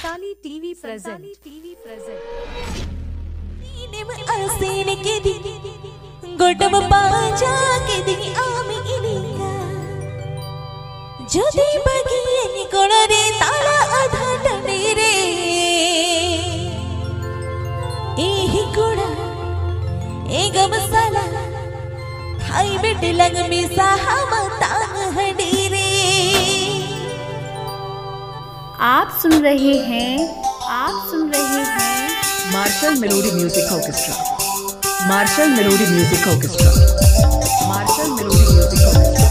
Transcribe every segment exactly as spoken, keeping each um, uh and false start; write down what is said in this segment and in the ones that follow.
Santali TV present TV present आसेन के दी गोटम पाजा के दी आमी इनिका जोदी बगियनी कोणरे ताला आधा टने रे एही कोणा एग मसाला थाई बेट लंग मिसा हम तांग हडी रे। आप सुन रहे हैं आप सुन रहे हैं Marshal melody music orchestra Marshal melody music orchestra Marshal melody music orchestra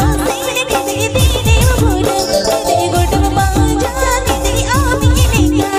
Yeah.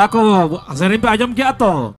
को Azharin पे आजम किया तो